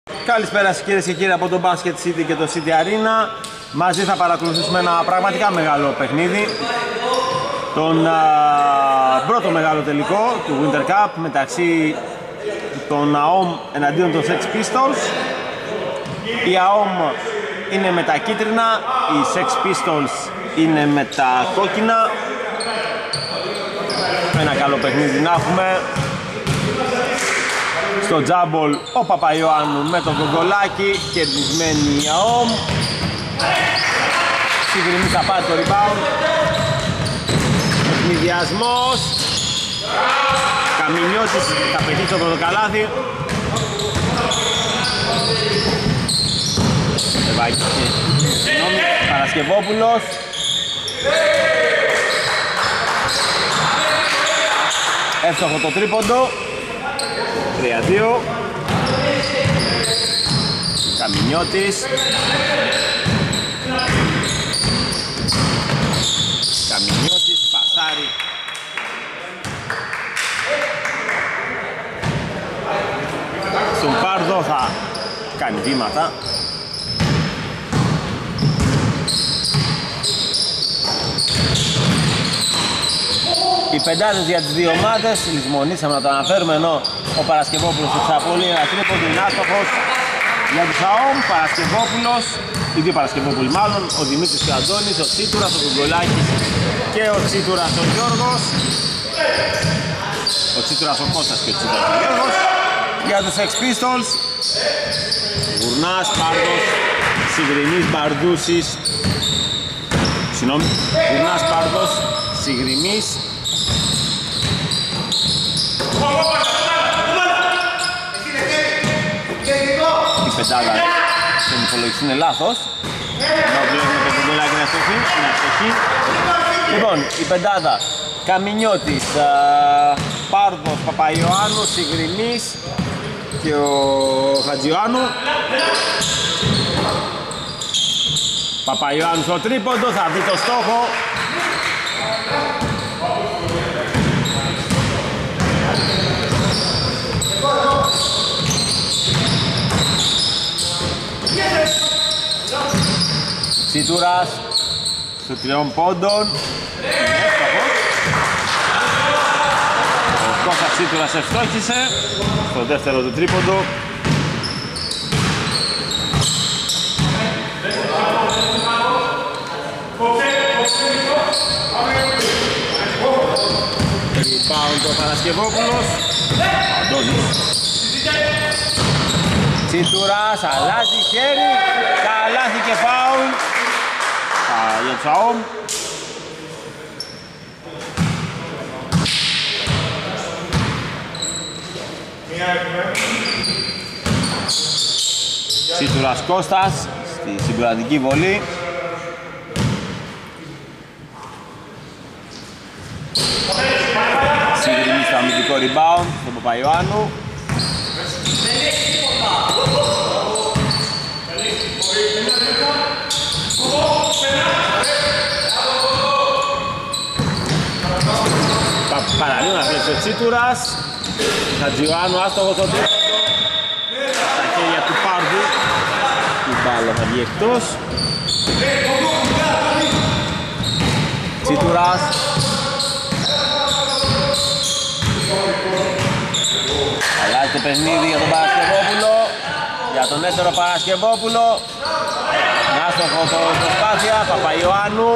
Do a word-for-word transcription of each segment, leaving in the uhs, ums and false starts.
Καλησπέρα σας κυρίες και κύριοι από το Basket City και το City Arena. Μαζί θα παρακολουθήσουμε ένα πραγματικά μεγάλο παιχνίδι, τον α, πρώτο μεγάλο τελικό του Winter Cup μεταξύ των ΑΟΜ εναντίον των Sex Pistols. Η ΑΟΜ είναι με τα κίτρινα, οι Sex Pistols είναι με τα κόκκινα. Ένα καλό παιχνίδι να έχουμε. Στο τζάμπολ ο Παπαϊωάννου με τον Κογκολάκη, κερδισμένη η ΑΟΜ. Συγκρινή θα πάρει το rebound. Παιχνιδιασμός. Καμινιώτης θα πετύχει το πρώτο καλάθι. Παρασκευόπουλος. Εύστοχο το τρίποντο. τρία δύο. Καμινιώτης. Καμινιώτης πασάρι. Στον Πάρδο θα κάνει βήματα. Οι πεντάδες για τις δύο ομάδες, λησμονήσαμε να το αναφέρουμε, ενώ ο Παρασκευόπουλος του Τσαπολή ένα τρίποντο είναι άστοχος για τους ΑΟΜ. Παρασκευόπουλος, οι δύο Παρασκευόπουλοι μάλλον, ο Δημήτρης και ο Αντώνης, ο Τσίτουρας, ο Κουγκολάκης και ο Τσίτουρας ο Γιώργος. Ο Τσίτουρας ο Κώστας και ο Τσίτουρας ο Γιώργος. Για τους Sex Pistols, Γουρνάς, Πάρδος, Σιγρινής, Μπαρδούσης. Συγγνώμη, Γουρνάς, Πάρδος, Σιγρινής. Η πεντάδα στον υπολογιστή είναι λάθος. Ενώ βλέπουμε το κουμπολάκι να στοχεί, να στοχεί. Λοιπόν, η πεντάδα Καμινιώτης, Πάρδος, Παπαϊωάννου, Σιγρινής και ο Χατζιωάννου. Παπαϊωάννου στο τρίποντο, θα δει το στόχο. Τσίτουρας στο τριών πόντων. Ο Κώστας Τσίτουρας ευστόχησε στο δεύτερο του τρίποντο. Rebound ο Παρασκευόπουλος. Αντώνης. Τσίτουρας, αλλάζει χέρι, καλάθι και φάουλ για τους ΑΟΜ. Τσίτουρας Κώστας στη συγκρατική βολή. Συγκρινή στο αμυντικό rebound στον Παπαϊωάννου. Παραλίγο να κλέψει ο Τσίτουρας. Χατζιωάννου άστοχος στο τρίποντο. Στα χέρια του Πάρδου. Η μπάλα θα βγει εκτός. Τσίτουρας. Αλλάζει το παιχνίδι για τον Παρασκευόπουλο. Για τον έτερο Παρασκευόπουλο. Άστοχο το προσπάθεια. Παπαϊωάννου.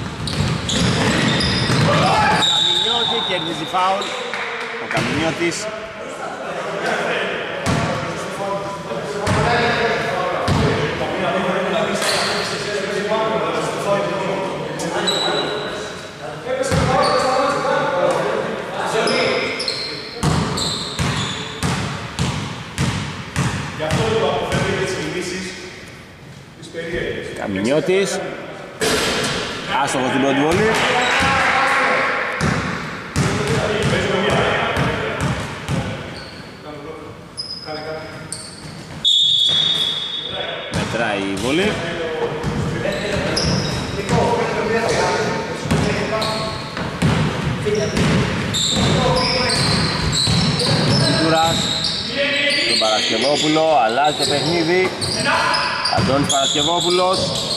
Κερδίζει φάουλ ο Καμινιώτης. Καμινιώτης. Άστοχο στην πρώτη βολή. Μετράει η βολή. Τσίτουρας. Παρασκευόπουλο, αλλάζει το παιχνίδι. Αντώνης Παρασκευόπουλος.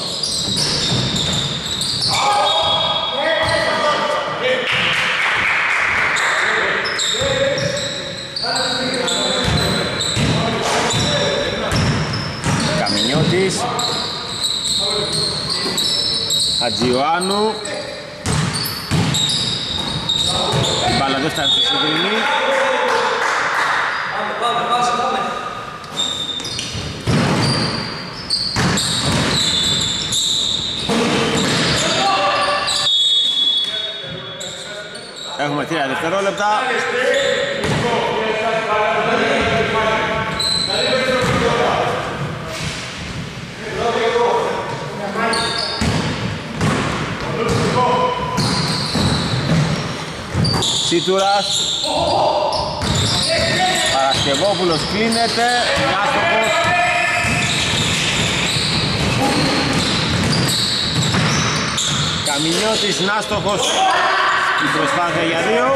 Καμινιώτης. Χατζιωάννου. Η μπάλα δεν φτάνει στη συγκρινή. Έχουμε τρία δευτερόλεπτα. Τσίτουρας. Παρασκευόπουλος κλείνεται. Άστοχος. Καμινιώτης άστοχος. Η προσπάθεια για δύο.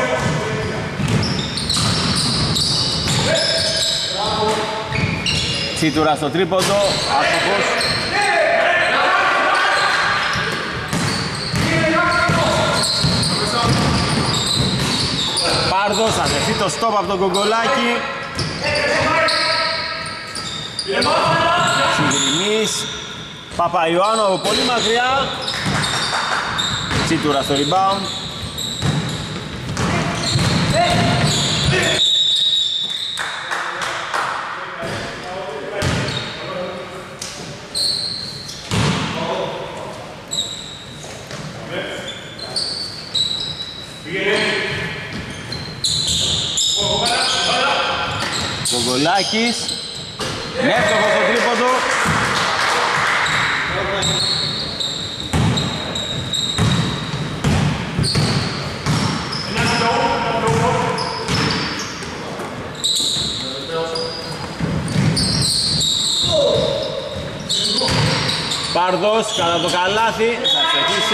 Τσίτουρα στο τρίποντο. Άστοχος. Πάρδος, θα δεχτεί το στόπ από τον Κογκολάκη. Συγκριμής. Παπαϊωάννου από πολύ μακριά. Τσίτουρα στο rebound. Κογκολάκης. Εύστοχος στο τρίποντο. Πάρδος κατά το καλάθι, θα ξεχύσει.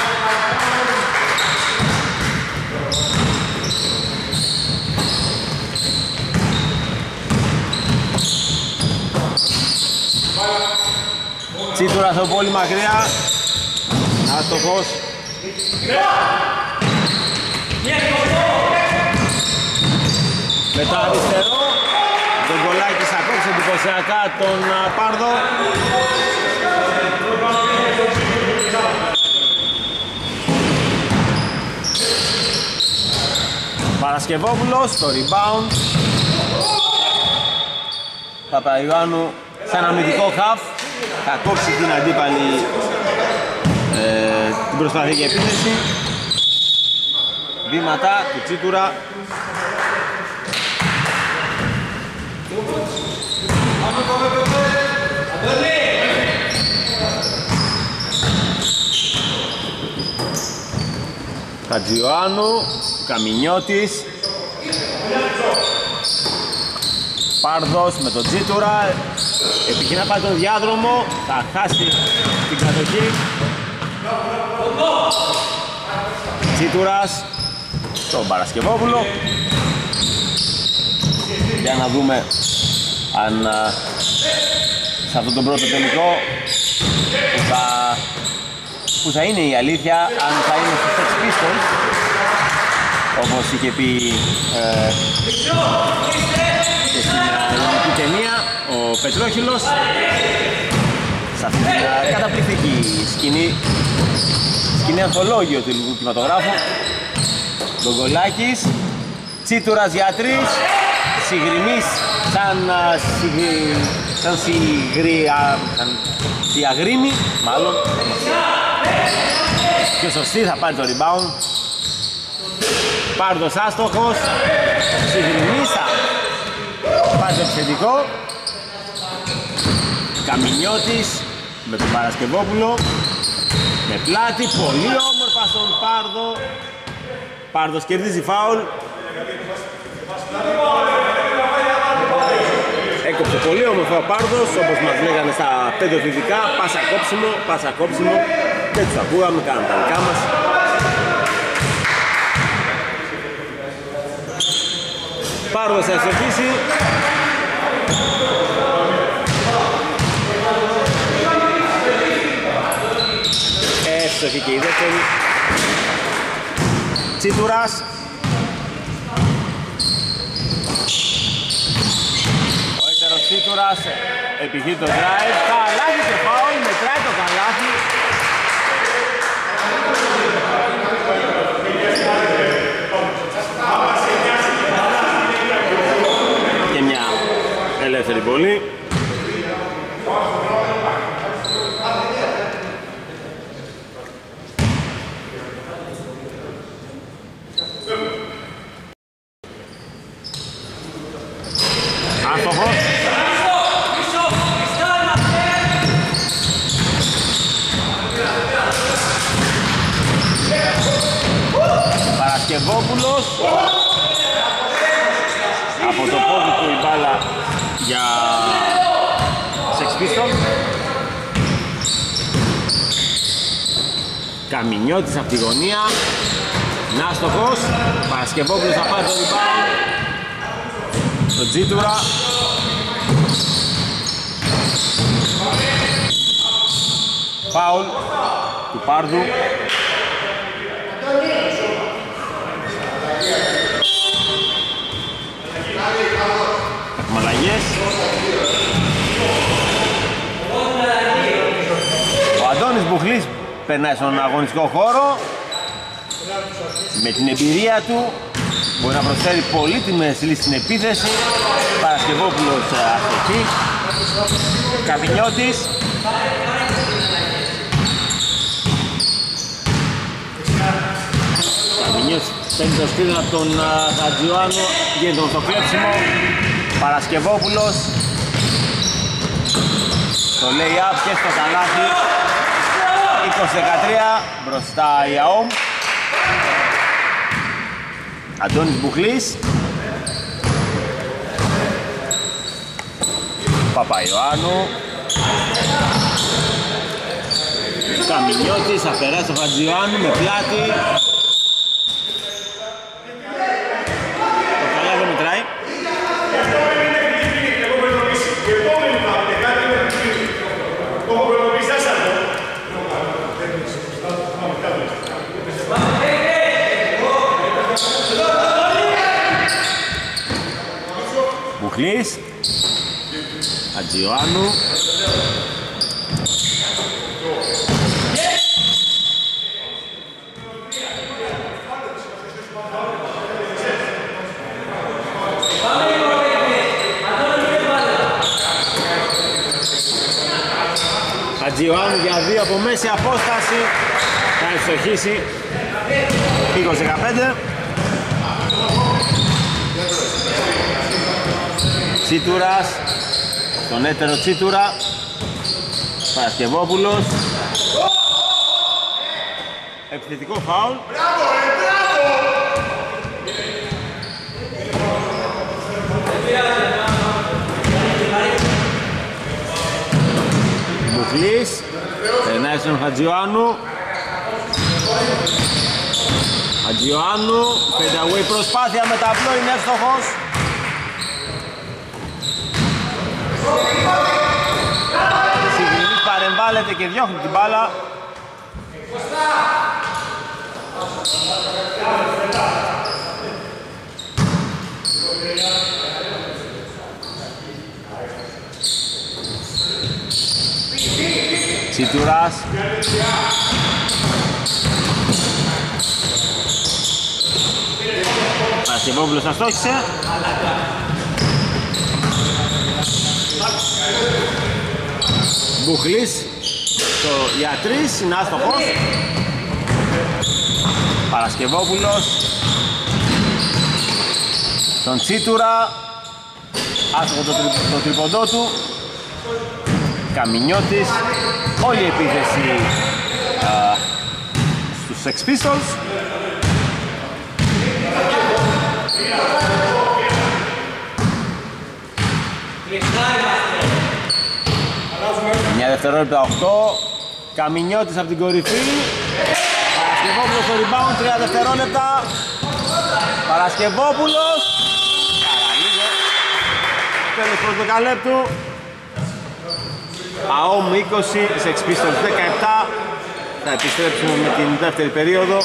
Τσίτουρα στο πολύ μακριά. Άστοχος. Με το αριστερό. Τον Κογκολάκης ακόμψε εντυπωσιακά τον Πάρδο. Παρασκευόπουλος στο rebound. Παπαϊωάννου σαν αμυντικό χαφ θα κόψει την αντίπαλη ε, την προσπάθεια για επίθεση. Βήματα του Τσίτουρα. Χατζιωάννου, Καμινιώτης. Πάρδος με τον Τσίτουρα. Επιχειρεί να πάει τον διάδρομο. Θα χάσει την κατοχή. Τσίτουρας στον Παρασκευόπουλο. Για να δούμε αν σε αυτόν τον πρώτο τελικό που θα, που θα είναι η αλήθεια, αν θα είναι στους Sex Pistols, όπως είχε πει ε, και στην ελληνική ταινία ο Πετρόχυλος, σε αυτήν την καταπληκτική σκηνή, σκηνή ανθολόγιο του ελληνικού κινηματογράφου. Κογκολάκης, Τσίτουρας για τρεις, Συγκριμής σαν, σιγρι, σαν, σιγρια, σαν σιαγρίμη, μάλλον και σωστή, θα πάρει το rebound. Πάρδος άστοχος, Συγκριμής θα πάρει το επιθετικό. Καμινιώτης με τον Παρασκευόπουλο, με πλάτη, πολύ όμορφα στον Πάρδο. Πάρδος κερδίζει φάουλ. Έκοψε πολύ όμορφα ο Πάρδος, όπως μας λέγανε στα παιδοφιδικά, πάσα κόψιμο, πάσα κόψιμο. Δεν τους ακούγαμε, κάναμε τα δικά μας. Πάρδος θα ισορροπήσει. Εύστοχη και η δεύτερη. Τσίτουρας. Ο έτερος Τσίτουρας επιχείρει το drive. Καλάθι και φάουλ, μετράει το καλάθι. Και μια ελεύθερη βολή. Άστοχος. Παρασκευόπουλος. Από το πόδι του η μπάλα για Sex Pistols. Καμινιώτης από τη γωνία. Νάστοχος. Παρασκευόπουλος θα πάρει το rebound. Το Τζίτουρα. Φάουλ του Πάρδου. Έχουμε αλλαγές. Ο Αντώνης Μπουχλής περνάει στον αγωνιστικό χώρο. Με την εμπειρία του μπορεί να προσφέρει πολύτιμες λύσεις στην επίθεση. Παρασκευόπουλος αστοχή. Καμινιώτης. Καμινιώτης παίρνει το σκριν από τον Χατζιωάννου, γίνεται στο κλέψιμο. Παρασκευόπουλος. Το lay-up και στο καλάθι. είκοσι δεκατρία μπροστά η ΑΟΜ. Αντώνης Μπουχλής. Παπαϊωάννου. Καμινιώτης, θα περάσει ο Χατζιωάννου με πλάτη. Το καλά δεν μετράει. Μπουχλής. Χατζιωάννου. Χατζιωάννου για δύο από μέση απόσταση. Θα ευστοχίσει. είκοσι δεκαπέντε. Τσίτουρας, τον έτερο Τσίτουρα. Παρασκευόπουλος. Επιθετικό φάουλ. Μπουχλής. Περνάει στον Χατζιωάννου. Χατζιωάννου. Fade away προσπάθεια με ταμπλό, είναι εύστοχος. Συγκρινής παρεμβάλλεται και διώχνει την μπάλα. Τσίτουρας. Παρασκευόπουλος αστόχησε. Μπουχλής το για τρεις, είναι άστοχος. Παρασκευόπουλος. Τον Τσίτουρα. Άστοχο το, τρι, το τρίποντό του. Καμινιώτης. Όλη η επίθεση α, στους Sex Pistols. Μια δευτερόλεπτα οκτώ. Καμινιώτης από την κορυφή. Παρασκευόπουλος στο rebound, τρία δευτερόλεπτα. Παρασκευόπουλος. Παραλίγο. τέλος του δεκαλέπτου. ΑΟΜ είκοσι, Sex Pistols δεκαεπτά. Θα επιστρέψουμε με την δεύτερη περίοδο.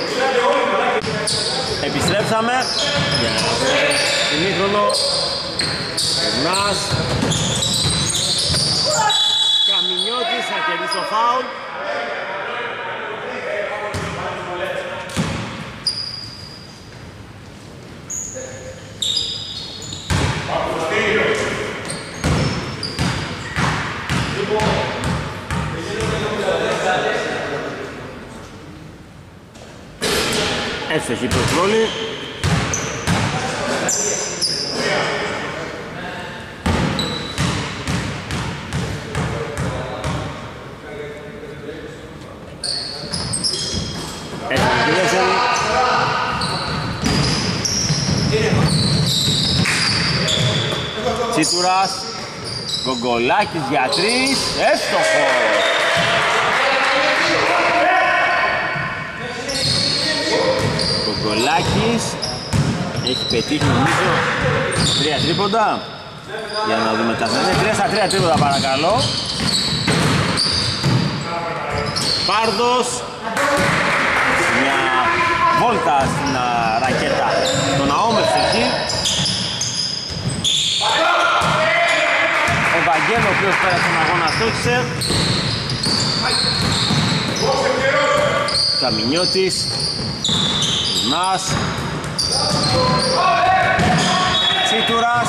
Επιστρέψαμε για την ημίχρονο. Περνάς. Καμινιώτης θα κερδίσει το φάουλ. Εύστοχη προσβόλη. Εύστοχη τη δεύτερη. Τσίτουρας. Γκογκολάκης για τρεις. Εύστοχος. Γκολάκης έχει πετύχει νομίζω τρία τρίποντα. Για να δούμε τα στατιστικά. τρία στα τρία τρίποντα παρακαλώ. Πάρδος. Μια βόλτα στην α, ρακέτα. Τον αόμευσε εκεί. Ο Βαγγέλο ο οποίος πέρασε τον αγώνα στόχισε. Καμινιώτης. Νας. Τσίτουρας.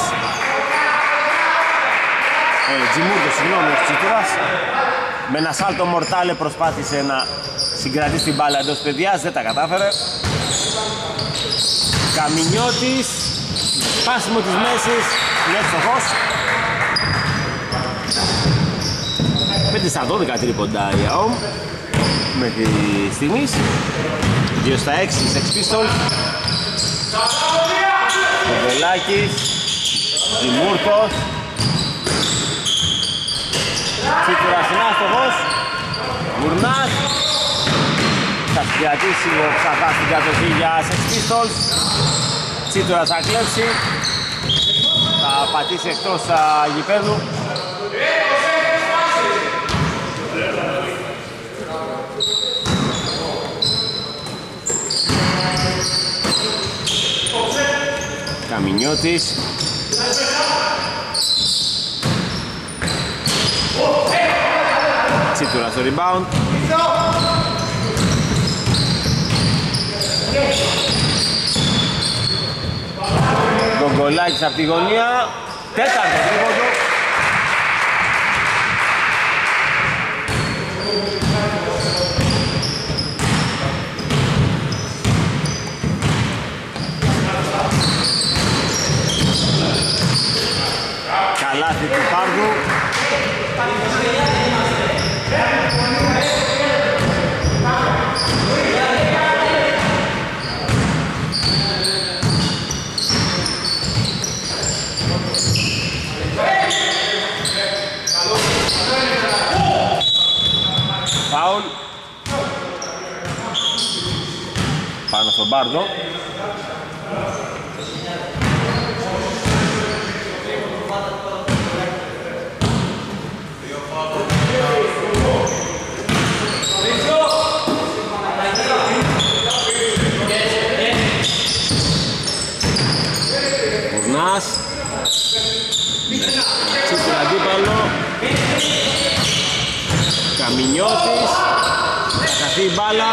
Ε, Τζιμούρτος, συγγνώμη, ο Τσίτουρας. Με ένα σάλτο μορτάλε προσπάθησε να συγκρατήσει την μπάλα εντός παιδιάς, δεν τα κατάφερε. Καμινιώτης. Σπάσιμο της μέσης, είναι εύστοχος. πέντε στα δώδεκα τρίποντα η ΑΟΜ μέχρι στιγμής. δύο στα έξι, Sex Pistols. Κοβελάκης. Δημούρτος. Τσίτουρας είναι άστοχος. Γουρνάς. Θα συγκρατήσει ο Ξαφάς στην κατοχή για Sex Pistols. Τσίτουρας θα κλέψει. Θα πατήσει εκτός γηπέδου. Καμινιώτης. Τσίτουρα στο rebound. Γκογκολάκης από τη γωνία. Τέταρτο τρίποντο. Καλάθι του Πάρδου. Φάουλ πάνω στον Πάρδο. Κουρνάς. Τσίπρα αντίπαλο. Καμινιώτης. Θα χαθεί η μπάλα.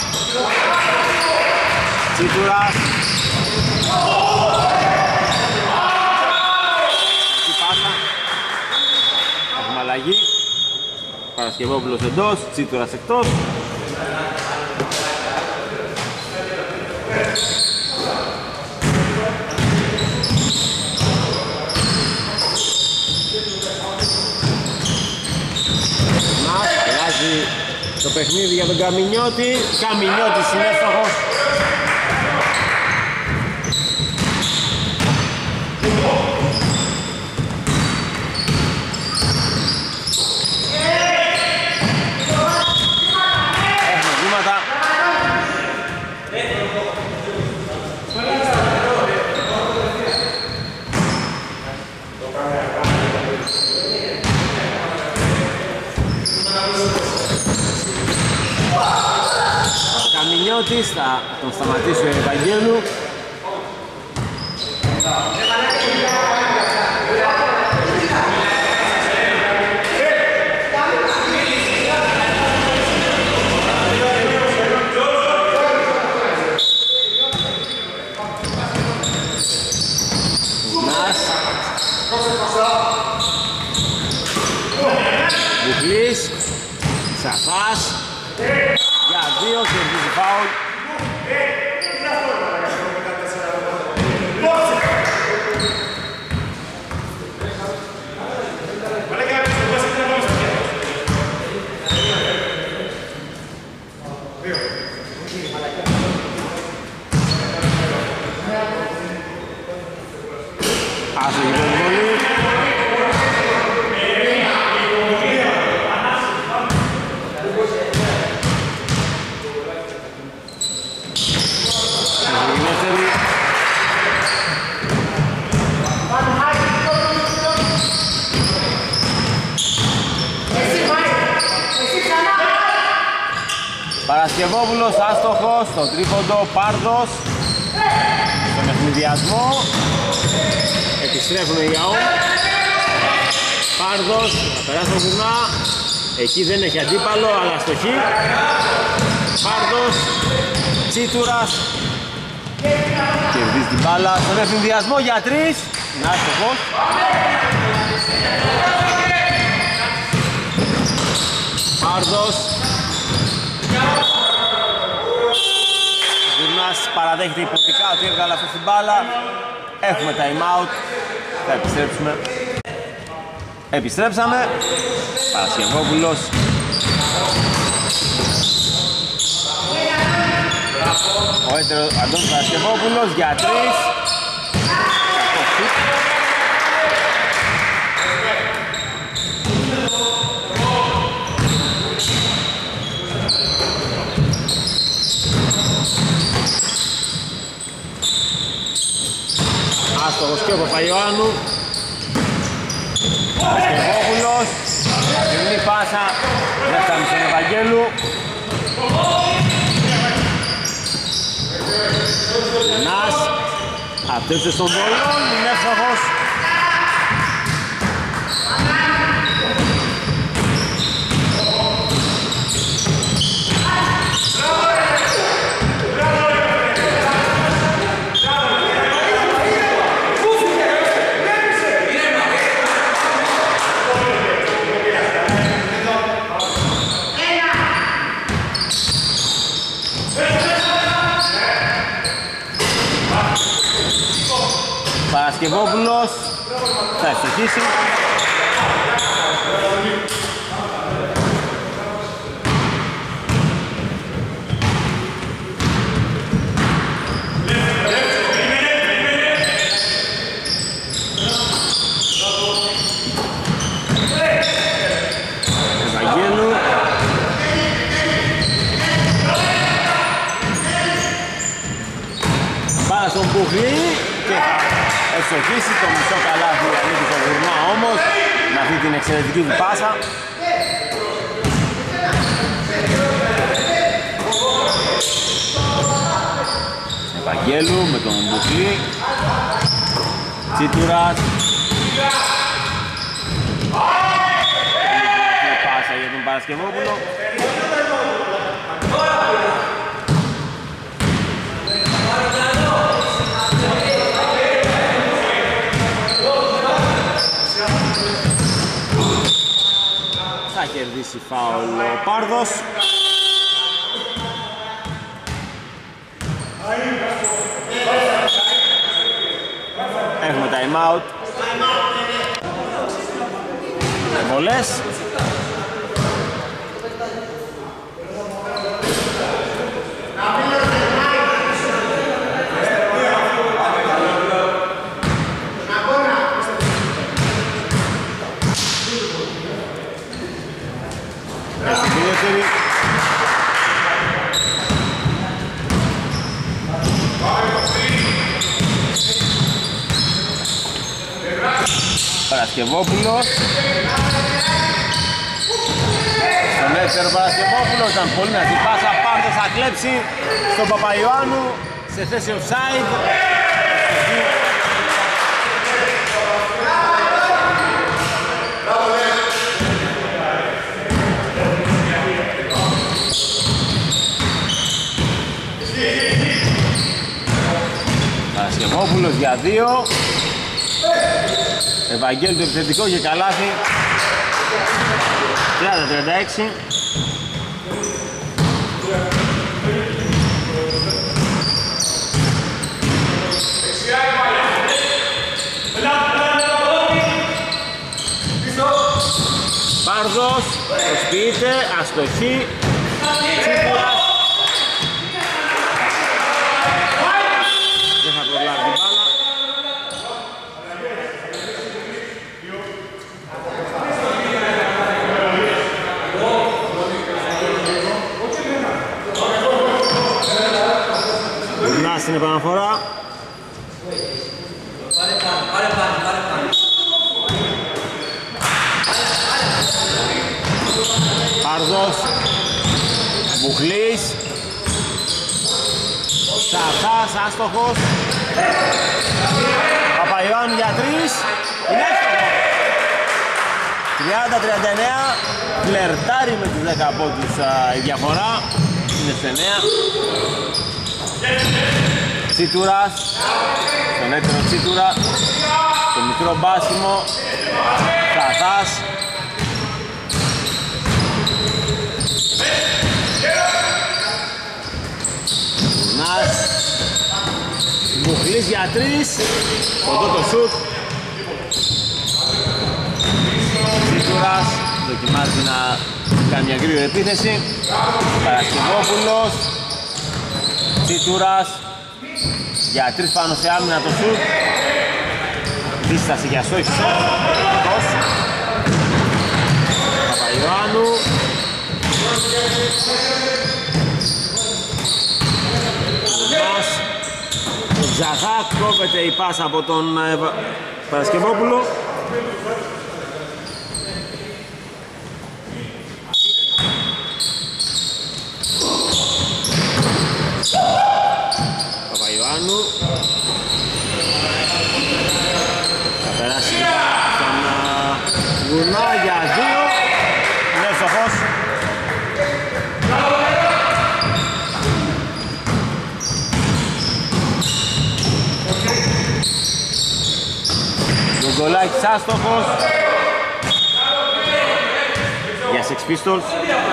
Τσίτουρας. Εκεί πάσα. Έχουμε αλλαγή. Παρασκευόπουλος εντός, Τσίτουρας εκτός. Αλλάζει το παιχνίδι για τον Καμινιώτη. Καμινιώτης είναι εύστοχος. Έχουμε βήματα. Καμινιώτης θα τον σταματήσει ο Ευαγγέλου. Μπουκλής, Σαφάς, για δύο και έρχεται φάουλ. Άσο για τον βολή. Παρασκευόπουλος άστοχος, στο τρίποντο Πάρδος, στον ευνηδιασμό, επιστρέφουν οι Ιαού, Πάρδος, θα περάσει το βουνά, εκεί δεν έχει αντίπαλο αλλά στοχή, Πάρδος, Τσίτουρας, κερδίζει την μπάλα, στον ευνηδιασμό για τρεις, είναι άστοχος. Πάρδος, Γουρνάς παραδέχεται υποτικά ότι έβγαλε αυτή την μπάλα. Έχουμε time out. Θα επιστρέψουμε. Επιστρέψαμε. Παρασκευόπουλος. Ο έτερος Αντώνης Παρασκευόπουλος για τρεις. Άστοχος και ο Παπαϊωάννου. Παρασκευόπουλος. Καθημερινή πάσα. Δεν φτάνει στον Ευαγγέλου. Νας. Απτέψε στον Βολόν. Είναι εύστοχος. Παρασκευόπουλος θα ευστοχίσει. Ευαγγέλου. Πάρα στον Πουχλή και ευστοχίσει το μισό καλάθι ανήκει στο Γουρνά όμως με αυτή την εξαιρετική του πάσα. Ευαγγέλου με τον Μπουκλή. Τσίτουρας. Πάσα για τον Παρασκευόπουλο. Θα κερδίσει φάουλ ο Πάρδος. Έχουμε time out. Βολές. Παρασκευόπουλος. Δεύτερο Παρασκευόπουλος, ήταν πολύ δυνατή πάσα, Πάρδος θα κλέψει στον Παπαϊωάννου σε θέση offside. Παρασκευόπουλος για δύο. Ευαγγέλου το επιθετικό και καλάθι. τριάντα τριάντα έξι. Πάρδος προσποιείται, αστοχή. Τσίπουρας δεν θα προλάβει την μπάλα. Γυρνά στην επαναφορά. Πάρε πάνω, πάρε πάνω, πάρε πάνω. Πάρδος, Μπουχλής, Σαχάς, άστοχος. Παπαϊωάννου για τρεις, είναι εύστοχο. τριάντα τριάντα εννέα, φλερτάρει με τις δέκα πόντους η διαφορά, είναι σε εννέα. Τσίτουρας, στον έτερο Τσίτουρα, το μικρό μπάσιμο, Σαχάς. Μπουχλής για τρεις, κοντό το σουτ. Τσίτουρας δοκιμάζει να κάνει μια γρήγορη επίθεση. Παρασκευόπουλος, Τσίτουρας για τρεις πάνω σε άμυνα το σουτ. Δίσταση για στόχισε. Παπαϊωάννου. Ζαχά, κόβεται η πάσα από τον ε, Παρασκευόπουλο. Παπαϊωάννου. Θα περάσει στον Γουρνά για δύο. Είναι εύστοχος. Γκολάκης άστοχος για Sex Pistols.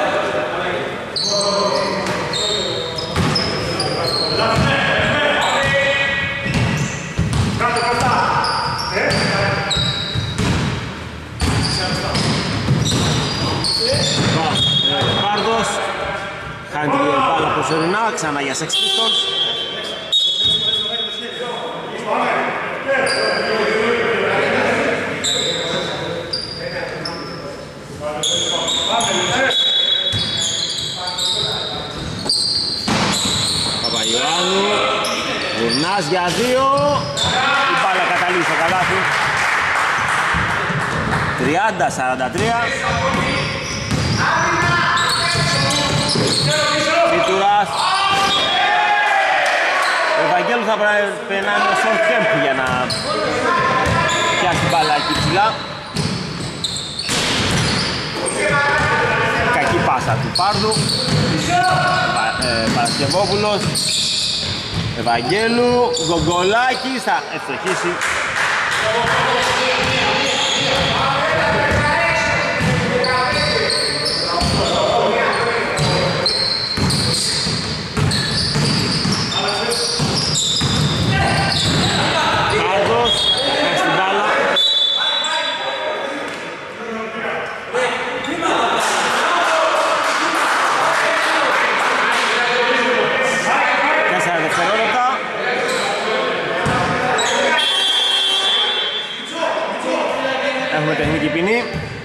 Πάρδος χάνει την μπάλα προσωρινά, ξανά για Sex Pistols. Παπαϊωάννου, Γουρνάς για δύο, η μπάλα καταλήγει στο καλάθι. τριάντα σαράντα τρία. Τσίτουρας. Ο Ευαγγέλου θα πρέπει να είναι στο κέμπ για να πιάσει την μπάλα εκεί ψηλά. Κακή πάσα του Πάρδου. Πα, ε, Παρασκευόπουλος, Ευαγγέλου, Γκογκολάκης θα ευστοχίσει. Πάρδος, έχει την μπάλα. Τέσσερα δευτερόλεπτα. Έχουμε τεχνική ποινή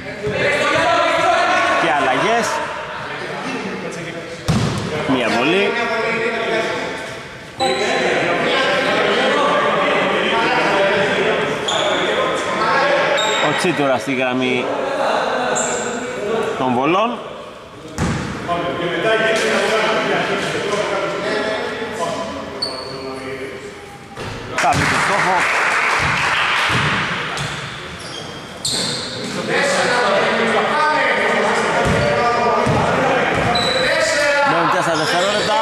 και αλλαγές. Μία βολή. Ο Τσίτουρας στη γραμμή των βολών. Θα βρει το στόχο. Μένουν τέσσερα δευτερόλεπτα.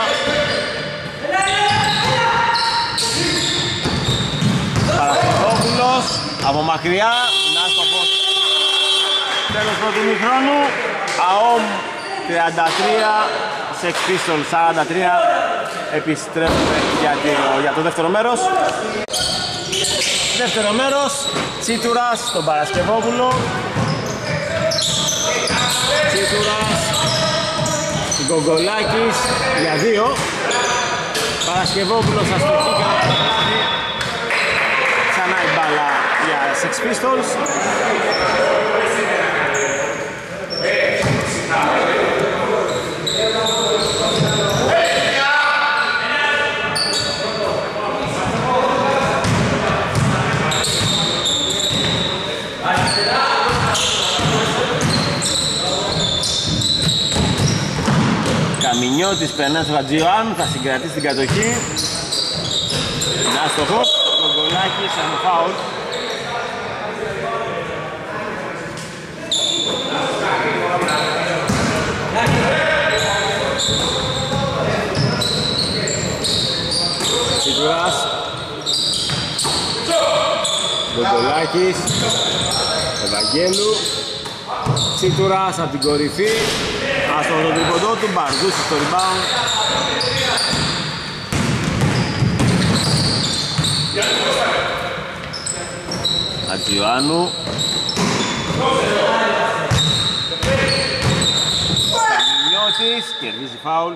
Παρασκευόπουλος από μακριά, Νάστοχος. Τέλος πρώτου ημιχρόνου. ΑΟΜ τριάντα τρία, Sex Pistols σαράντα τρία. Επιστρέφουμε για το, για το δεύτερο μέρος. Δεύτερο μέρος, Τσίτουρας στον Παρασκευόπουλο. Τσίτουρας, Γκογκολάκης για δύο. Παρασκευόπουλος αστοχή και να ξανά η μπάλα για Sex Pistols. Καμινιώτης περνάει στο Χατζιωάννου, θα συγκρατήσει την κατοχή. Είναι άστοχος, το γκολάκι σαν φάουλ. Τσιτουράς, Γκογκολάκης, Ευαγγέλου, Τσιτουράς από την κορυφή. Άστοχο το τρίποντό του, Μπαρδούσης στο rebound. Ατζιωάννου. Καμινιώτης, κερδίζει φάουλ.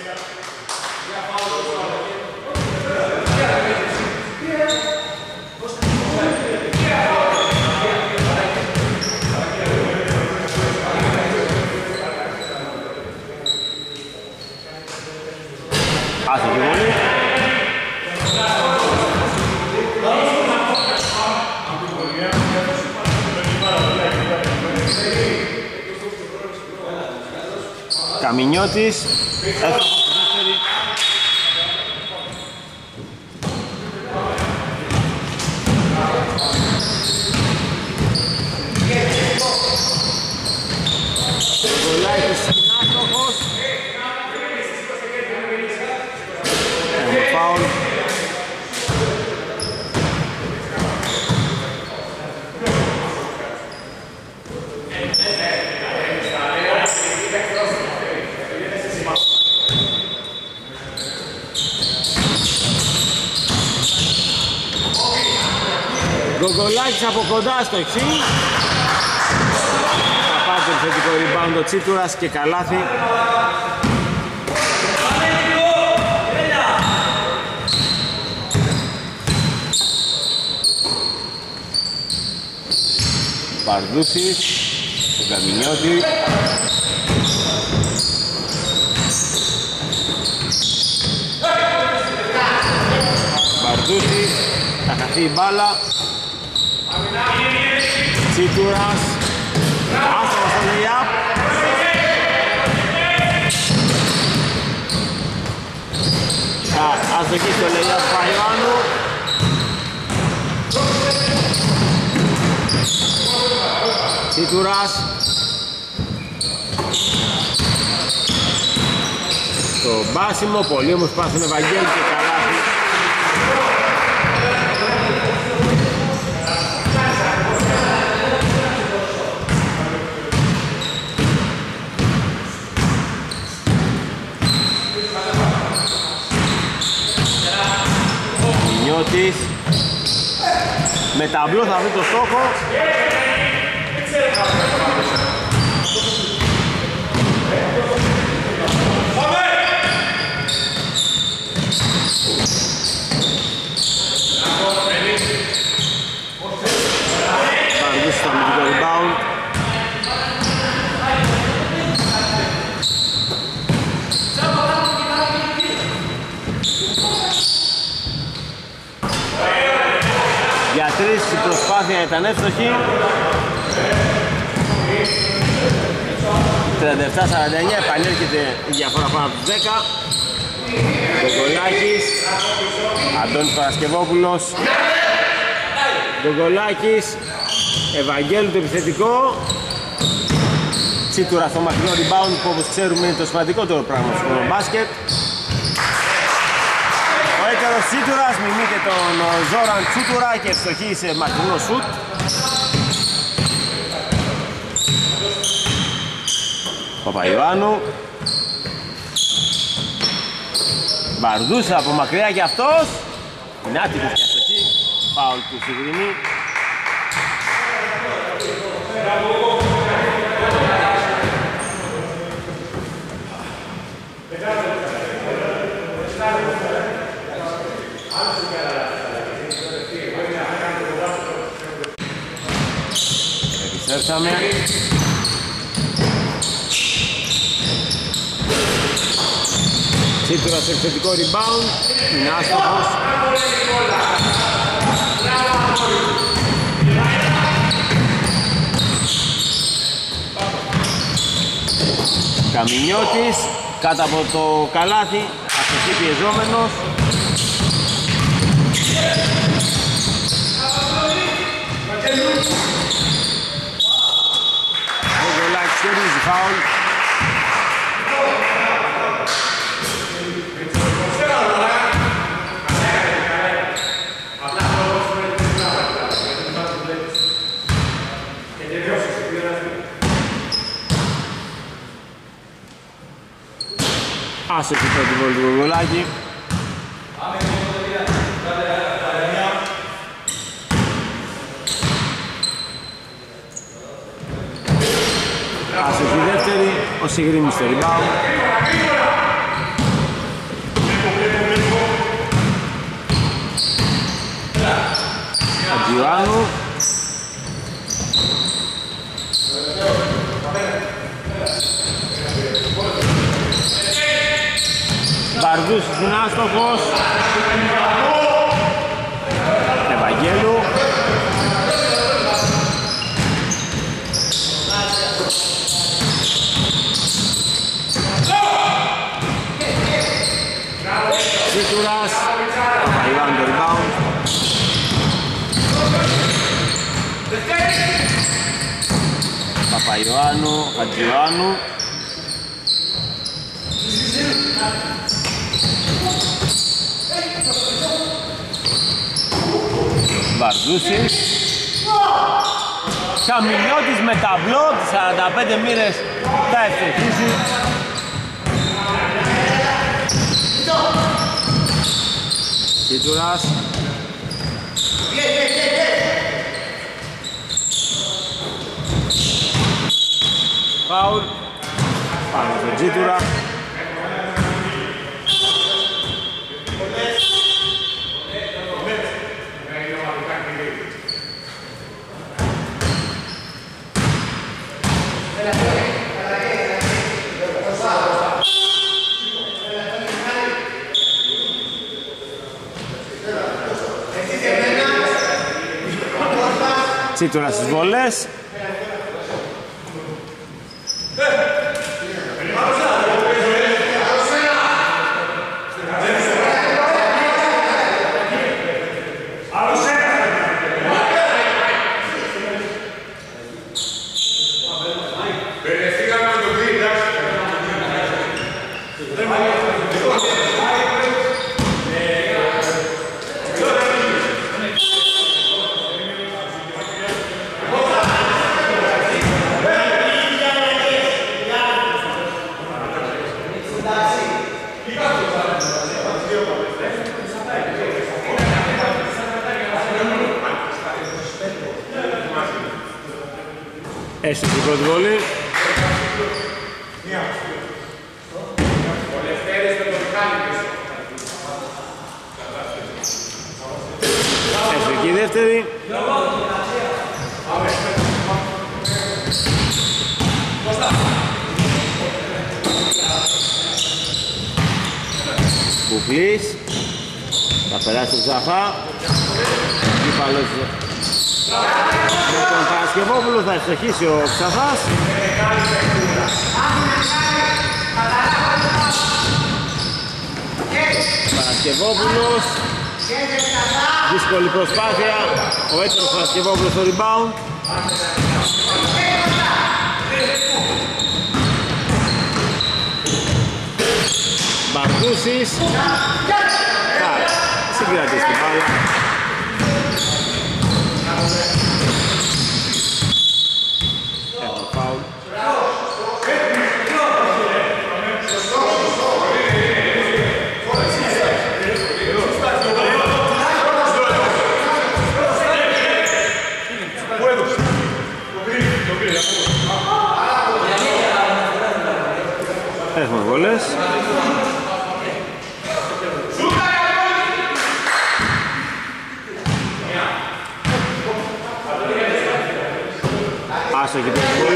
Άσο και πολύ. Καμινιώτης, εύστοχος στη δεύτερη. Γκολάκης είναι άστοχος. Έχουμε φάουλ. Γκογκολάκης από κοντά στο εξή. Θα πάρει το θετικό rebound ο Τσίτουρας και καλάθι. Παρδούσης, στον Καμινιώτη. Παρδούσης, θα χαθεί η μπάλα. Τσίτουρας, άστοχος στο lay-up. Αστοχή στο lay-up Παϊωάννου. Τσίτουρας. Το μπάσιμο, πολύ όμως πας στον Ευαγγέλη και καλάθι. Μινιώτης με ταμπλό θα βρει το στόχο. Παρδούσης θα με το rebound. Για τρεις η προσπάθεια ήταν εύστοχη. τριάντα επτά σαράντα εννιά, επανέρχεται η διαφορά πάνω από τους δέκα. Γκογκολάκης, Αντώνης Παρασκευόπουλος, Γκογκολάκης, Ευαγγέλου το επιθετικό. Τσίτουρα στο μακρινό rebound που όπως ξέρουμε είναι το σημαντικότερο πράγμα στο μπάσκετ. Ο έτερος Τσίτουρας μιμείται τον Ζόραν Τσίτουρα και ευστοχεί σε μακρινό σουτ. Παπαϊωάννου. Μπαρδούς από μακριά και αυτός. Είναι άτυπος και αστοχή. Φάουλ του Σιγρινή. Επιστρέψαμε. Τσίτουρα σε επιθετικό rebound. Είναι άστοχος. Καμινιώτης κάτω από το καλάθι. Αστοχή πιεζόμενος. Ο Γκολάκης κερδίζει φάουλ. Άσοχη πρώτη βόλη του Γκογκολάκη. Άσοχη δεύτερη, ο Σιγρίνης στο rebound. Ατζιωάννου. Μπαρδούσης είναι άστοχος. Ευαγγέλου. Τσίτουρας. Παπαϊωάννου το rebound. Παπαϊωάννου, Ατζιωάννου. Βαρδούσης. Καμινιώτης με ταμπλό, τις σαράντα πέντε μοίρες τα ευτυχίζει. Τσίτουρας. Φάουλ πάνω στον Τσίτουρα. Τσίτουρα στις βολές. Έστω την πρώτη βολή. Έστω και η δεύτερη. Κουκλής. Θα περάσει το Ζαχά. Υπάλλος με τον Παρασκευόπουλο θα ευστοχίσει ο Ξαφάς. Παρασκευόπουλος. Δύσκολη προσπάθεια. Ο έτερος Παρασκευόπουλος στο rebound. Μπαρδούσης. Θα συγκρατήσει την μπάλα. Έχουμε φάουλ. Έχουμε βολές. Άστοχη την βολή.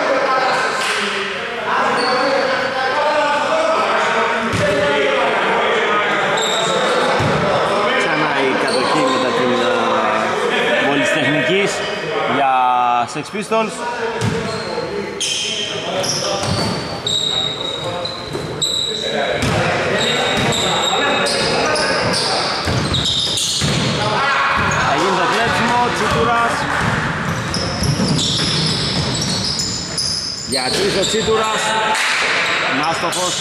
Ξανά η κατοχή μετά την βολή της τεχνικής για Sex Pistols. Θα γίνει το κλέψιμο, Τσίτουρας. Για τρεις ο Τσίτουρας. Άστοχος.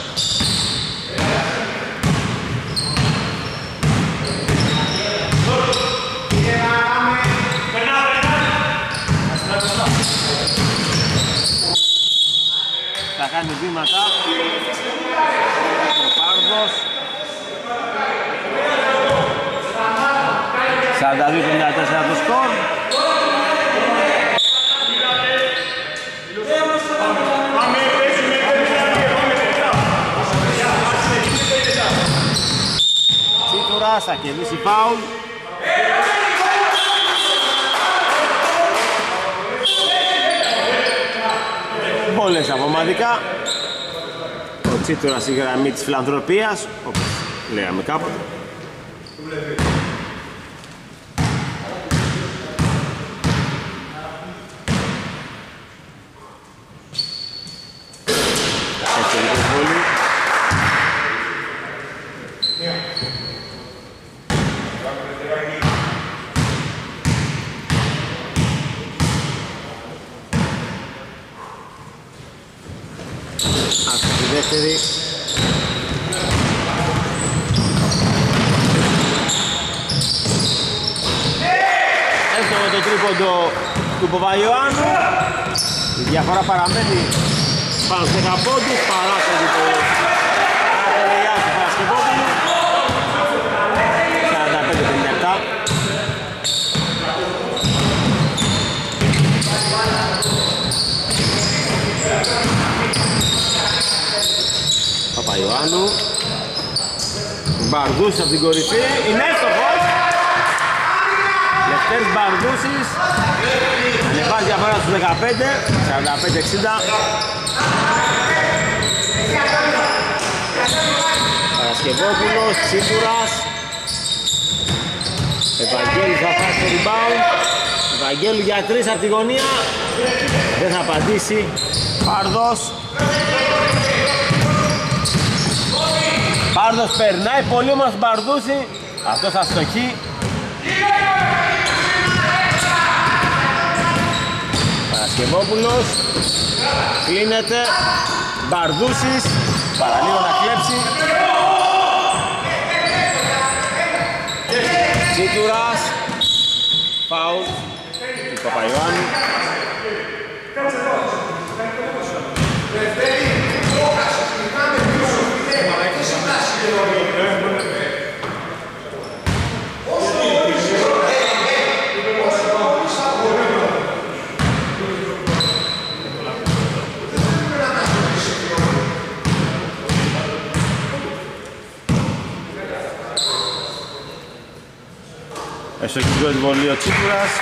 Θα κάνει βήματα. Ο Πάρδος. σαράντα δύο πενήντα τέσσερα το σκορ. Τσίτουρας θα κερδίσει φάουλ. Βόλες από ομαδικά. Ο Τσίτουρας η γραμμή της φιλανθρωπίας, όπως λέγαμε κάποτε. Δεύτερη. Εύκολο το τρίποντο του Παπαϊωάννου. Η διαφορά παραμένει πάνω στους δέκα πόντους παρά το τελειά του Παρασκευόπουλου. σαράντα πέντε πενήντα επτά. Παπαϊωάννου. Μπαρδούσης από την κορυφή. Είναι έστοχος. Λευτέρης Μπαρδούσης. Ανεβάζει διαφορά στους δεκαπέντε. σαράντα πέντε εξήντα. Παρασκευόπουλος. Τσίτουρας. Ευαγγέλης θα φτάσει στο rebound. Ευαγγέλου για τρεις από τη γωνία. Δεν θα απαντήσει. Πάρδος. Πάρδος περνάει, πολύ όμως Μπαρδούση. Αυτός αστοχή. Παρασκευόπουλος. Κλείνεται. Μπαρδούσης. Παραλίγο να κλέψει. Τσίτουρας. Φάουλ του Παπαϊωάννου. Εσωκητικό εισβολή ο Τσίπουρας.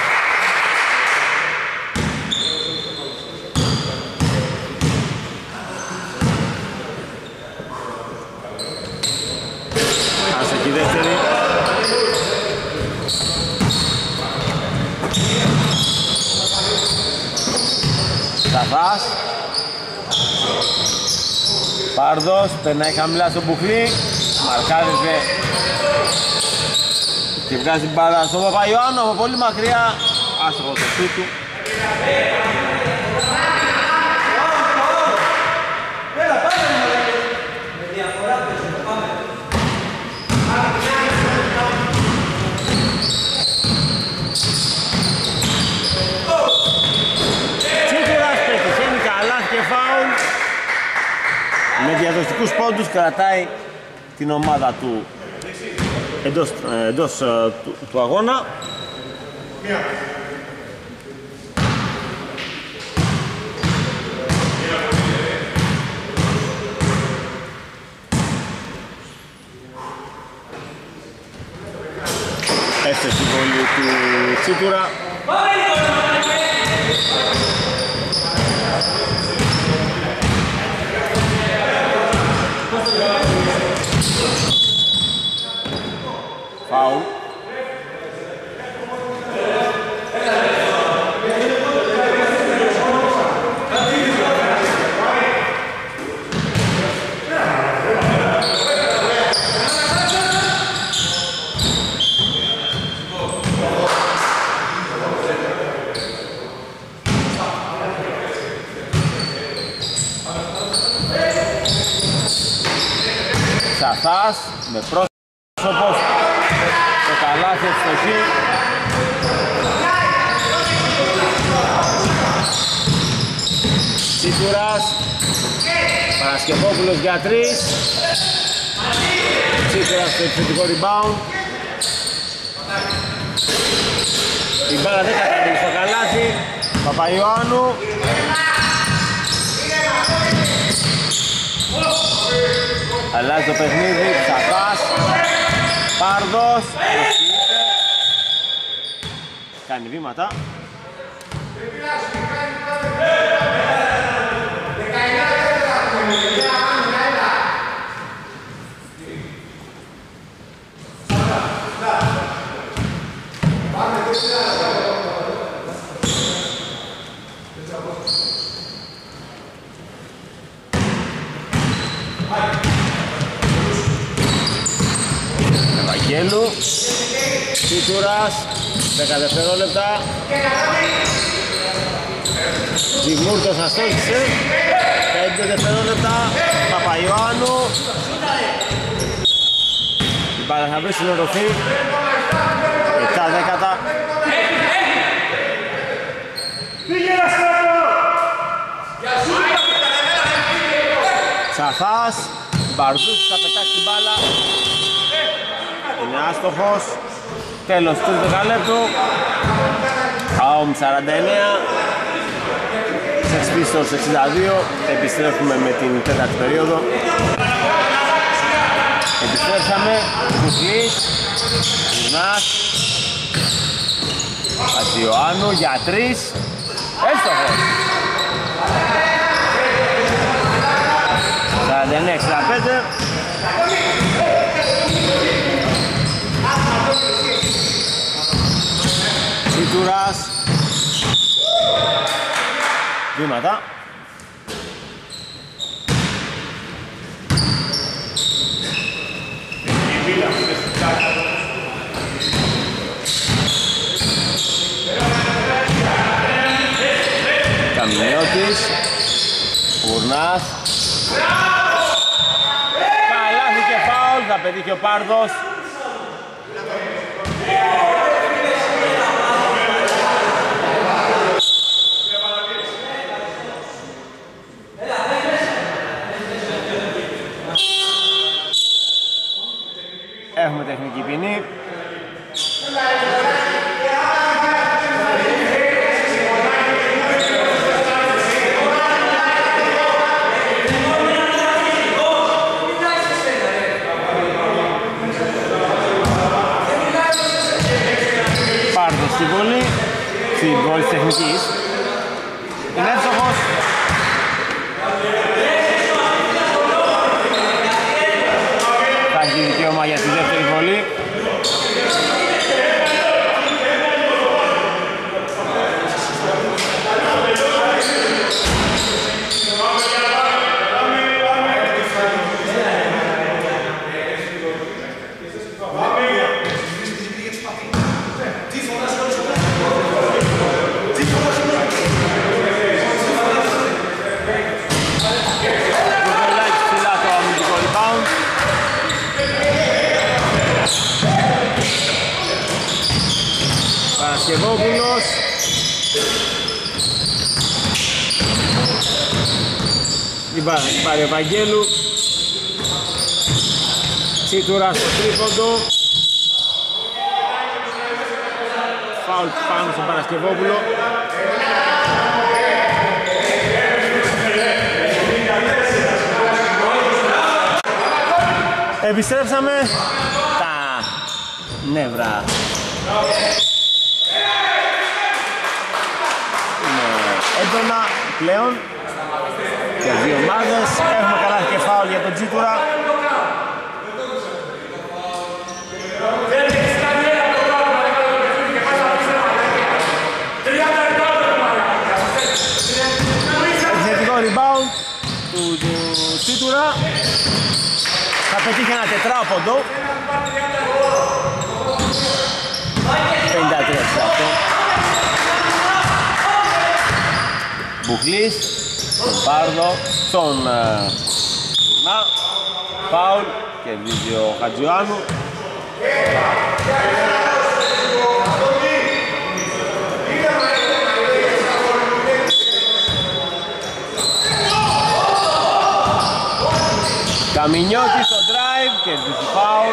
Άσακη δεύτερη. Σταθάς. Πάρδος, περνάει χαμηλά στο μπουφλί. μαρκάριζε και βγάζει μπάλα στον Παπαϊωάννου από πολύ μακριά, άστοχο το σούτ του. Τσίπουρας πετυχαίνει καλά και φάουλ. Με διαδοστικούς πόντους κρατάει την ομάδα του εντός, εντός του, του αγώνα. Έφτασε η βολή του Τσίπουρα. Φάουλ. Σαθάς με πρόσωπος το καλάθι ευστοχή. Τσίπουρας, Παρασκευόπουλος για τρεις. Τσίπουρας στο επιθετικό rebound. Η μπάλα δεν καταφέρει στο καλάθι. Παπαϊωάννου. Αλλάζει το παιχνίδι, Ψαχάς, Πάρδος, προσφύγεται, κάνει βήματα. Ευαγγέλου, Τσίτουρας, δέκα δευτερόλεπτα. Δημούρτος αστόχησε, πέντε δευτερόλεπτα. Παπαϊωάννου. Η μπάλα θα βρει συνοδοθεί. επτά δέκατα. Τσαθάς, Μπαρδούς θα πετάξει την μπάλα. Είναι άστοχος. Τέλος του δεκαλέπτου. Αόμ σαράντα εννέα. Sex Pistols εξήντα δύο. Επιστρέφουμε με την τέταρτη περίοδο. Επιστρέψαμε. Κουκλής. Κουρνάς. Ατζιωάννου για τρεις. Έστοχος. σαράντα εννέα εξήντα πέντε. Τσίτουρας. Βήματα. Καμινιώτης. Κουρνάς. Καλάθι και φάουλ, θα πετύχει ο Πάρδος. Έχουμε τεχνική ποινή. Πάρδος στη βολή, στη βολή της τεχνικής. Είναι εύστοχος. Θα έχει δικαίωμα για τη δεύτερη βολή. Παρασκευόπουλος. Την πάρει ο Βαγγέλου. Τσίτουρα στο τρίποντο. Φάουλ πάνω στον Παρασκευόπουλο. Επιστρέψαμε τα νεύρα. Είναι έντονα πλέον και δύο ομάδες. Έχουμε καλά και φάουλ για τον Τσίτουρα. Επιθετικό rebound του, του Τσίτουρα. Θα πετύχει ένα τετράποντο. πενήντα τρία τοις εκατό. Μπουχλής στον Πάρδο, στον Τουρνά. Φάουλ, κερδίζει ο Χατζιωάννου. Καμινιώτης στο drive, κερδίζει φάουλ.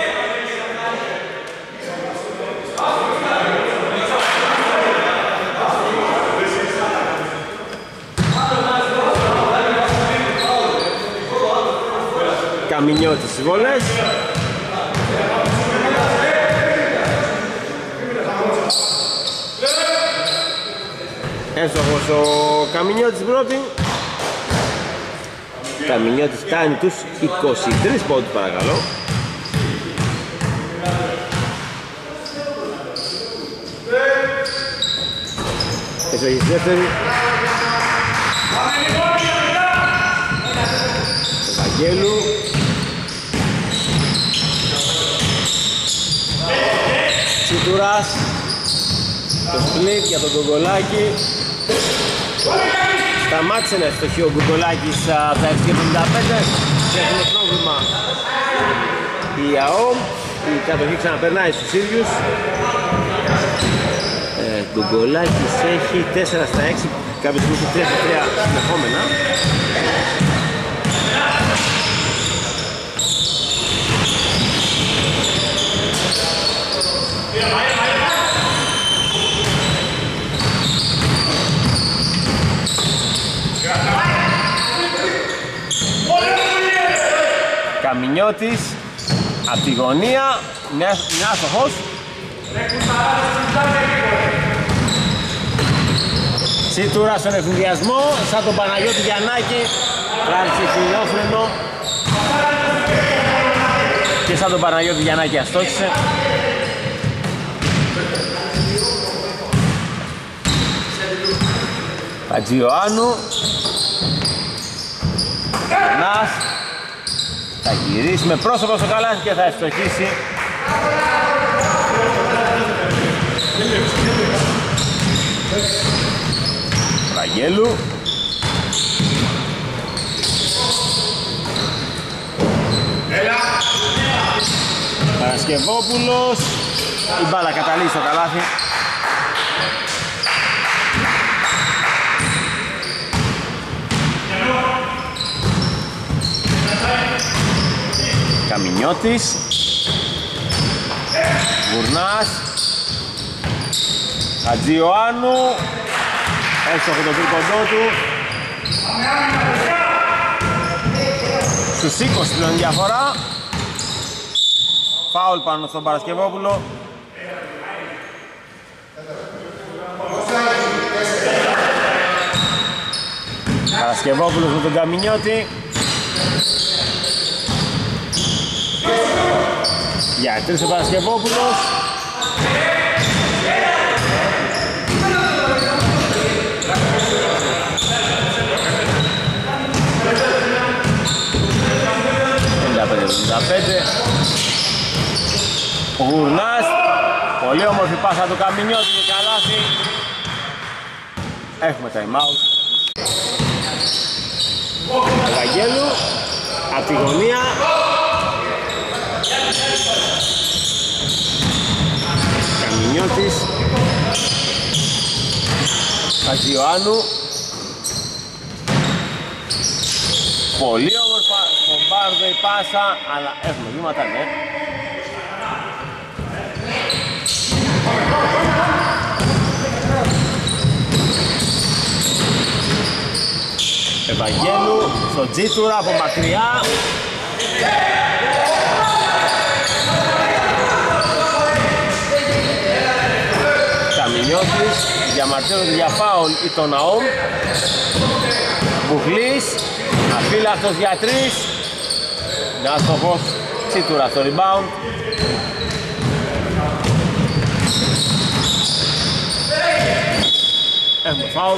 Καμινιώτης στις βολές. Εύστοχος ο Καμινιώτης πρώτη. Καμινιώτης κάνει τους είκοσι τρεις πόντους παρακαλώ. Εύστοχη στη δεύτερη. Βαγγέλου. Τσιτουράς. Το σπλίτ για τον Γκογκολάκη. Σταμάτησε να ευστοχεί ο Γκογκολάκης από τα έξι εβδομήντα πέντε και έχουν πρόβλημα η ΑΟΜ. Η κατοχή ξαναπερνάει στους ίδιους. ε, Γκογκολάκης έχει τέσσερα στα έξι, κάποιες στιγμές τρία στα τρία συνεχόμενα. Καμινιώτης από τη γωνία, είναι άστοχος. Τσίτουρα στον ευνηδιασμό, σαν τον Παναγιώτη Γιαννάκη, τράβηξε χιλιόφρενο και σαν τον Παναγιώτη Γιαννάκη αστόχησε. Χατζιωάννου, Νάς. Θα γυρίσει με πρόσωπο στο καλάθι και θα ευστοχίσει. Βαγγέλου. Παρασκευόπουλος. Η μπάλα καταλήγει στο καλάθι. Καμινιώτης. Γουρνάς. Χατζιωάννου. Έστοχο το τρίποντό του. Στους είκοσι πλέον διαφορά. Φάουλ πάνω στον Παρασκευόπουλο. Παρασκευόπουλος με τον Καμινιώτη. Για τρεις ο Παρασκευόπουλος. πενήντα πέντε εβδομήντα πέντε. Ο Γουρνάς. Πολύ όμορφη πάσα του Καμινιώτη και καλάθι. Έχουμε time out. Ο Βαγγέλου από τη γωνία. Καμινιώτης. Χατζιωάννου. Πολύ όμορφα στον Μπάρδο η πάσα, αλλά έχουμε βήματα, ναι. Ευαγγέλου στον Τζίτουρα από μακριά. Καμινιώτης διαμαρτύρονται για φάουλ ή τον Ναόμ. Μπουχλής, αφύλακτος για τρεις. Να στοχός Τσίτουρα στο rebound. Έχουμε φάουλ.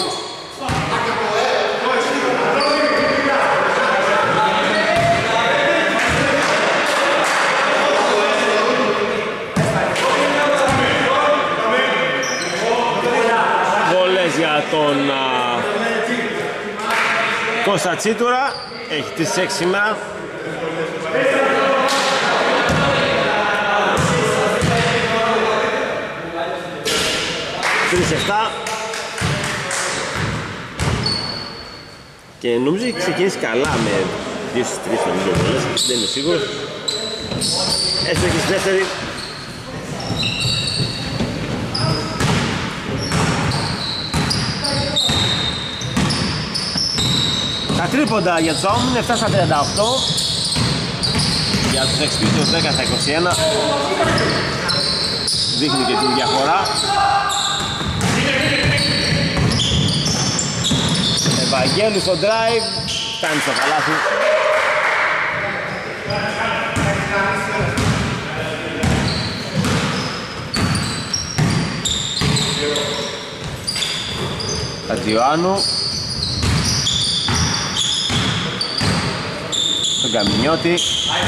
Για τον α, Κώστα Τσίτουρα, έχει τις έξι σήμερα. τρία επτά. Και νομίζω έχει ξεκινήσει καλά με δύο στις τρεις νομίζω, δεν είμαι σίγουρος. Έστω και στη δεύτερη. Τα τρίποντα για τους Ναόμ είναι επτά στα τριάντα οκτώ. Για τους Expeditions δέκα στα είκοσι ένα. Δείχνει και τη διαφορά. Ευαγγέλου στο drive. Φτάνει στο καλάθι. Χατζιωάννου. Τον Καμινιώτη.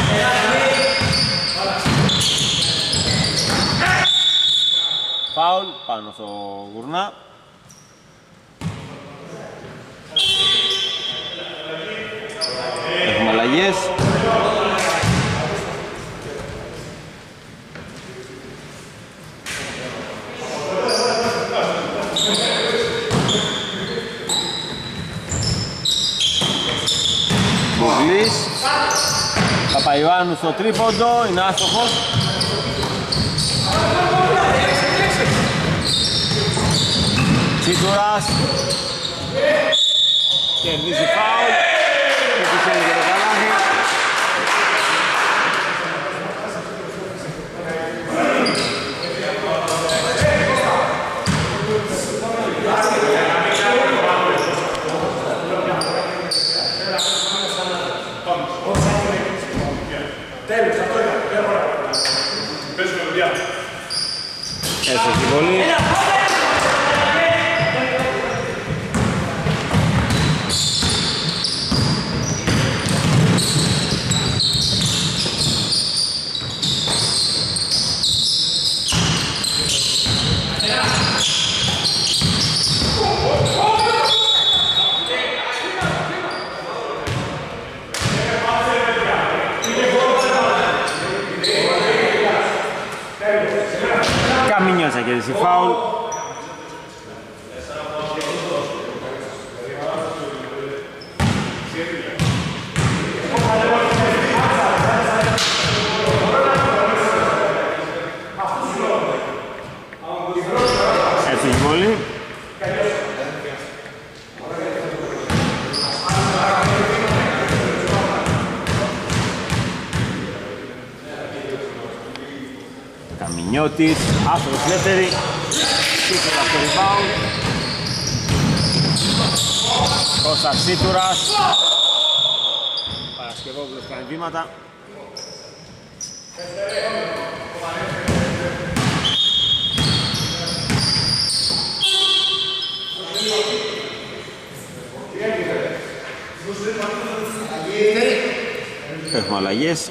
Φάουλ πάνω στο Γουρνά. Έχουμε αλλαγές. Μπογλής. Παπαϊωάννου στο τρίποντο, είναι άστοχος. Τσίτουρας. Κερδίζει φάουλ. Και πηγαίνει και το καλάθι. Έστω στη βολή. Καμίνιος θα κερδίσει φάουλ. Έτσι η βολή. Καμινιώτης, άστοχος δεύτερη. Τσίτουρα στο rebound. Κώστας Τσίτουρας. Παρασκευόπουλος κάνει βήματα. Έχουμε αλλαγές.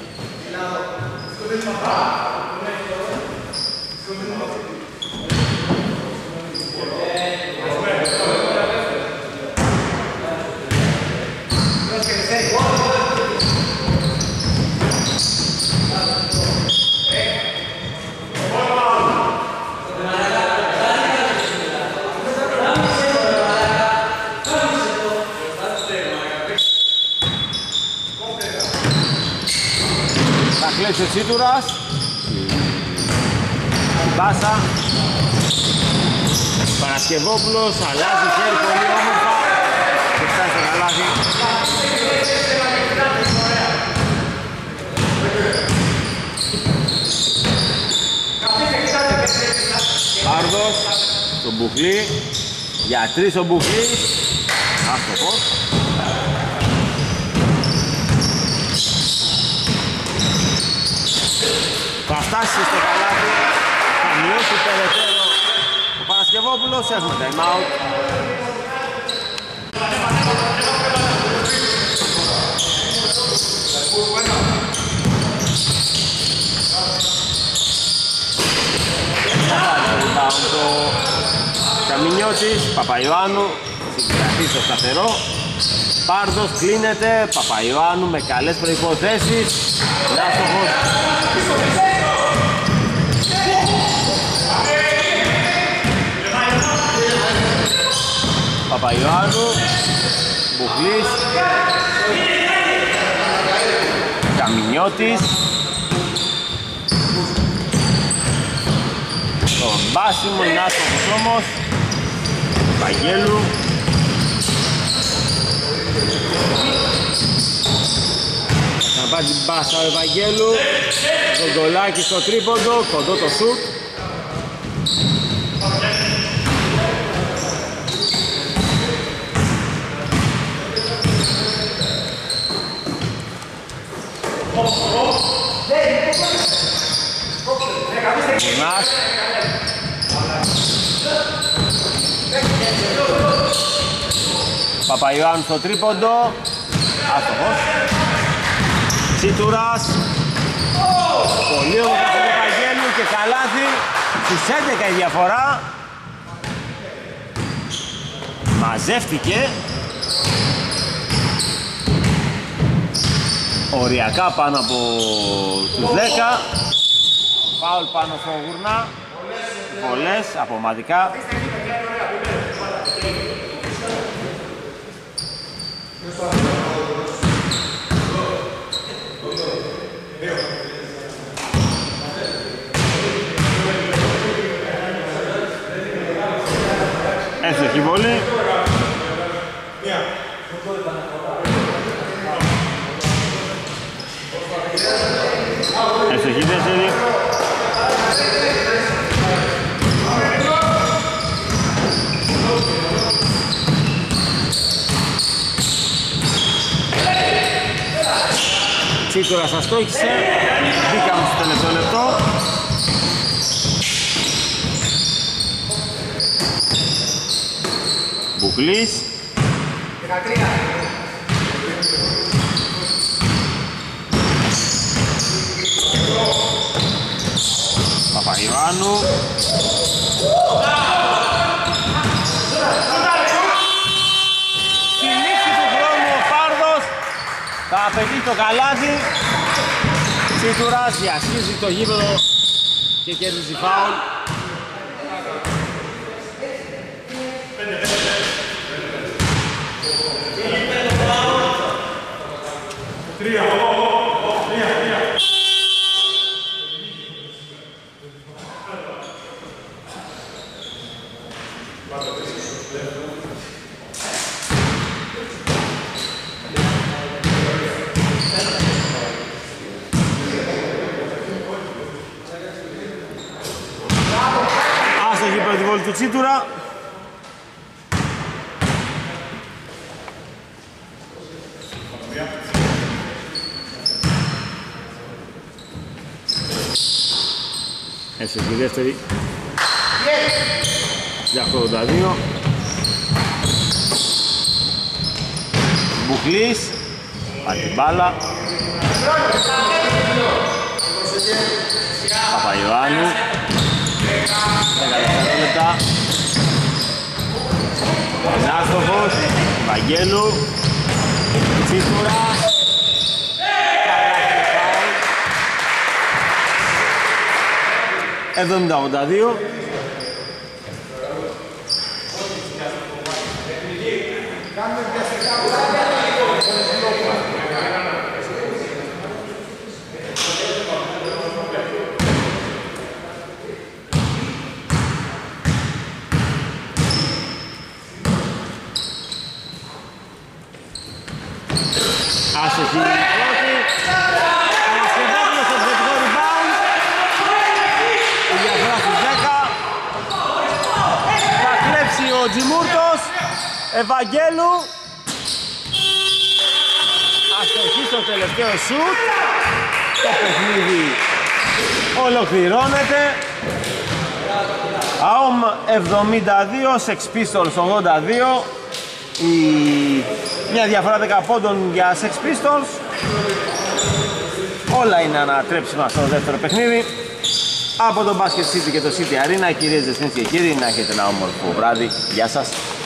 κλέψει ο Τσίτουρας. Μπάσα. Παρασκευόπουλος αλλάζει χέρι πολύ όμορφα και φτάσει στο καλάθι. Πάρδος στον Μπουχλή, για τρεις ο Μπουχλής, άστοχος. Θα φτάσει στο καλάθι, θα μειώσει περαιτέρω ο Παρασκευόπουλος, έχουμε time out. Το Καμινιώτης, Παπαϊωάννου, συγκρατεί στο σταθερό. Πάρδος κλείνεται, Παπαϊωάννου με καλές προϋποθέσεις. Λάστοχος. Παπαϊωάννου, Μπουχλής, Καμινιώτης. Το μπάσιμο είναι άστοχος όμως. Βαγγέλου. Θα πάρει την μπάσα ο Ευαγγέλου. Το γκολάκι στο τρίποντο, κοντό το σουτ. Μουρνάς. Παπαϊωάννου στο τρίποντο. Άστοχος. Τσίτουρας. Πολύ όμορφα του Παπαγγέλου και καλάθι. Στις έντεκα η διαφορά. Μαζεύτηκε. Οριακά πάνω από τους δέκα. Φάουλ πάνω στο Γουρνά. Βολές από ομαδικά. Έστοχη βολή. Έστοχη δεύτερη. Τσίτουρας αστόχησε, μπήκαμε στο τελευταίο λεπτό. Μπουχλής. Παπαϊωάννου. Στη λήξη του χρόνου ο Πάρδος θα απαιτεί το καλάθι. Τσίτουρας διασχίζει το γήπεδο και κερδίζει φάουλ. Τρία. Άστοχη πρώτη βόλη του Τσίτουρα. Έσαι και δεύτερη. Για ογδόντα δύο. Μπουχλής. Πάει την μπάλα. Παπαϊωάννου. δέκα δευτερόλεπτα. Άστοχος. Βαγγέλου. Τσίτουρα. εβδομήντα ογδόντα δύο. Άστοχη η πρώτη. Ανασκευόπουλος στο επιθετικό rebound. Η διαφορά στους δέκα. Θα κλέψει ο Τζιμούρτος. Ευαγγέλου. Αστοχή στο τελευταίο σουτ. Το παιχνίδι ολοκληρώνεται. ΑΟΜ εβδομήντα δύο, Sex Pistols ογδόντα δύο. Η... Μια διαφορά δέκα πόντων για Sex Pistols. Όλα είναι ανατρέψιμα στο δεύτερο παιχνίδι. Από το Basket City και το City Arena, κυρίες, δεσμείς και κύριοι, να έχετε ένα όμορφο βράδυ. Γεια σας.